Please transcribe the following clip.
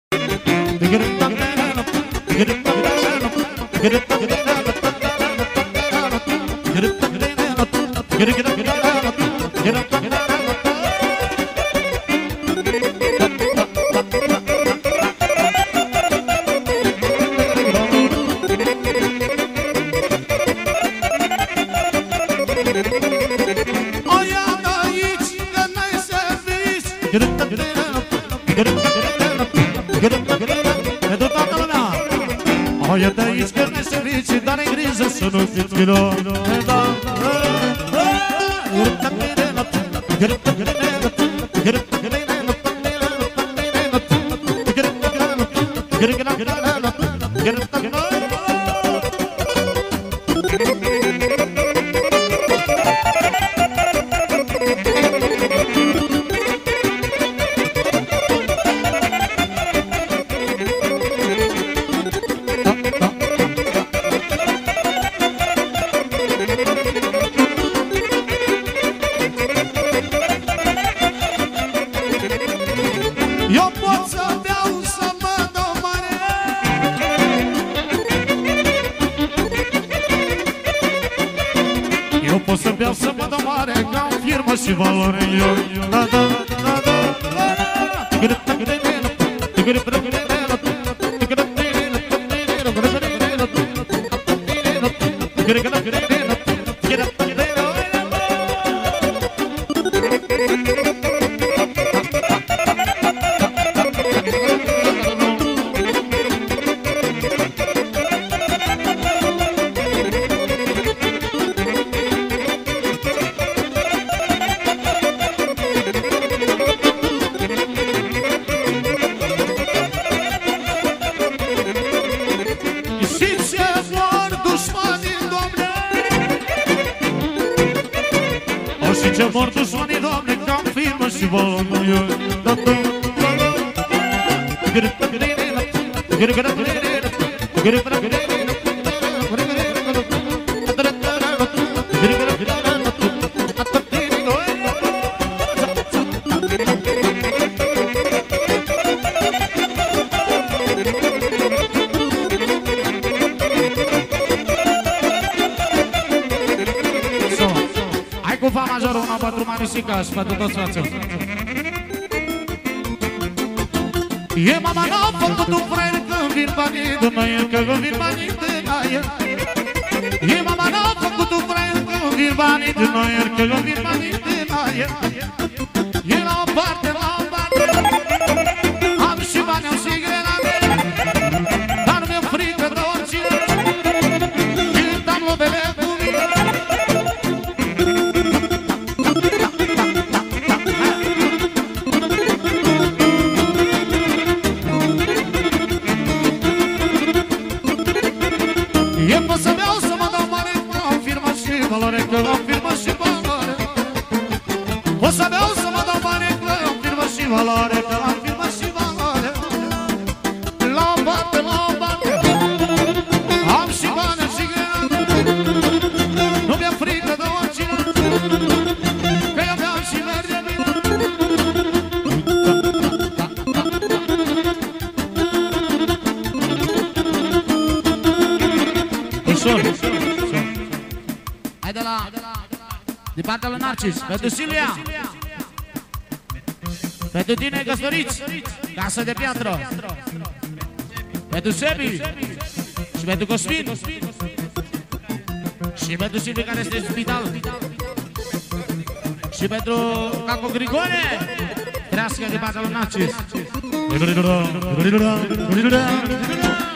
Hai de aici că ne servici, dar ne grijă să nu fiți vino. Eu pot să beau să mă domoare. Eu pot să beau să mă domoare, ca o firmă și valoare. Da, da, da, da. Și ce vor dușmanii, Doamne, ca-n firmă și valoare. Cu fa majoră, una pentru Manisica și pentru toți frații. E mama n-a făcut un fraier când vin banii de noi, că vin banii de noi. E mama n-a făcut un fraier când vin banii de noi, că vin banii de noi. E la o parte, la o parte, am și bani, am și grenade, dar mi-e frică de oricine, când am lovele cu mine. E pot să beau să mă dau mare, ca o firmă și valoare, că o firmă și valoare. Pot să beau să mă dau mare, că o firmă și valoare, că o firmă și valoare. La o parte, la o parte, am și bani și grenade, nu mi-e frică de oricine, că eu beau și merge bine. Hai de la din partea lui Narcis, pentru Silvia, pentru tine Căsăriți, Casă de Piatră, pentru Sebi și pentru Cosmin și pentru Silvia care este în spital și pentru Caco Grigore, trească din partea lui Narcis.